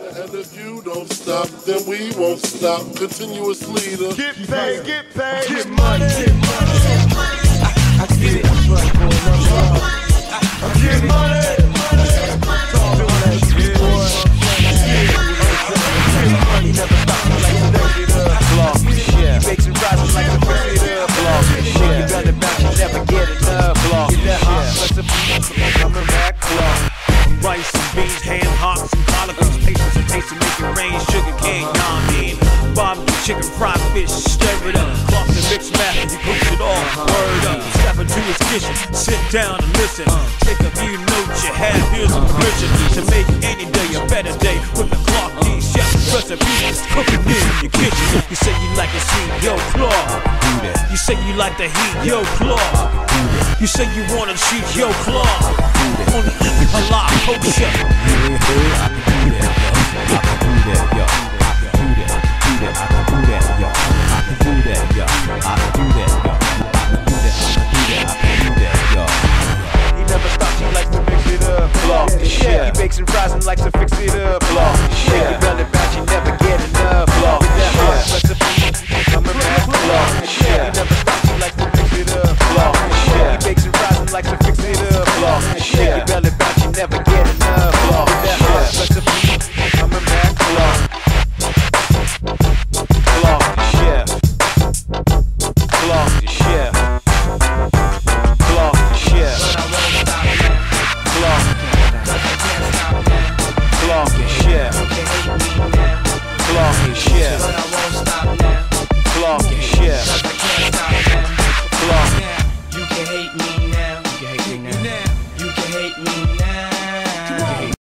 And if you don't stop, then we won't stop. Continuous leader. Get paid, get money, get money. I get it. I'm getting money. Talk to that shit, boy. Money never stops me like the dirty block. Yeah. Makes it rise like the dirty block. Yeah. You got it back, you never get enough block. Get that hot recipe, coming back block. Rice and beans, ham hocks and collard greens, patience and taste to make it rain, sugar cane, nah I mean. Barbecue chicken, fried fish, stir it up. Clock the mix map, you cook it all, word up. Step into his kitchen, sit down and listen. Take a few notes you have, here's some permission to make any day a better day. With the clock, these chefs recipes cooking in your kitchen. You say you like to see yo claw. You say you like the heat, yo claw. You say you wanna cheat, yo claw. Wanna eat halal kosher. I can do that, yo. I can do that, yo. I can do that, yo. I can do that, yo. I can do that, yo. I can do that, I can do that, yo. He never stops, he likes to mix it up, block. He bakes and fries and likes to fix it up, block. He belly back.